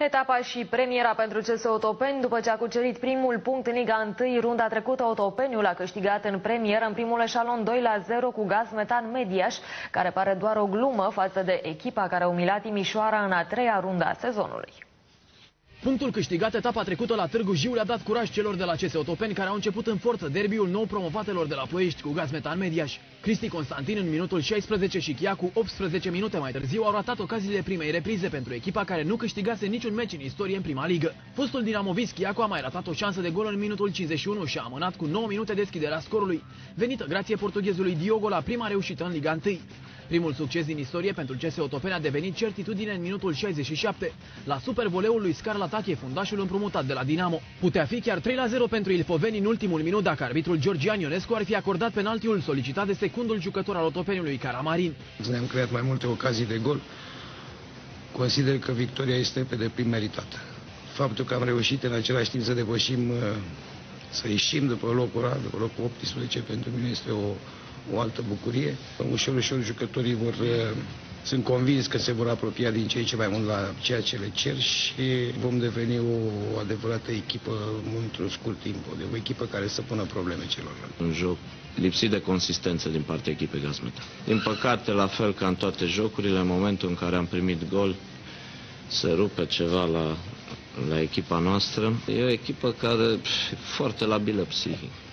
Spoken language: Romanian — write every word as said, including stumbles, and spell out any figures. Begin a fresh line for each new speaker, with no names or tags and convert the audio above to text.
Etapa și premiera pentru C S Otopeni. După ce a cucerit primul punct în Liga unu, runda trecută Otopeniul a câștigat în premieră în primul eșalon doi la zero cu Gaz Metan Mediaș, care pare doar o glumă față de echipa care a umilat Timișoara în a treia rundă a sezonului.
Punctul câștigat etapa trecută la Târgu Jiu le-a dat curaj celor de la C S Otopeni, care au început în forță derbiul nou promovatelor de la Ploiești cu Gaz Metan Mediaș. Cristi Constantin în minutul șaisprezece și Chiacu optsprezece minute mai târziu au ratat ocaziile primei reprize pentru echipa care nu câștigase niciun meci în istorie în prima ligă. Fostul dinamovist Chiacu a mai ratat o șansă de gol în minutul cincizeci și unu și a amânat cu nouă minute deschiderea scorului, venită grație portughezului Diogo la prima reușită în Liga unu. Primul succes din istorie pentru C S Otopeni a devenit certitudine în minutul șaizeci și șapte, la supervoleul lui Scarla Tache, fundașul împrumutat de la Dinamo. Putea fi chiar trei la zero pentru ilfoveni în ultimul minut dacă arbitrul Georgian Ionescu ar fi acordat penaltiul solicitat de secundul jucător al Otopeniului, Caramarin.
Ne-am creat mai multe ocazii de gol. Consider că victoria este pe deplin meritată. Faptul că am reușit în același timp să depășim, să ieșim după locul ăla, după locul optsprezece, pentru mine este o o altă bucurie. Ușor, ușor jucătorii vor, sunt convins că se vor apropia din ce în ce mai mult la ceea ce le cer și vom deveni o adevărată echipă într-un scurt timp, o echipă care să pună probleme celorlalți.
Un joc lipsit de consistență din partea echipei Gaz Metan. Din păcate, la fel ca în toate jocurile, în momentul în care am primit gol, se rupe ceva la, la echipa noastră. E o echipă care e foarte labilă psihic.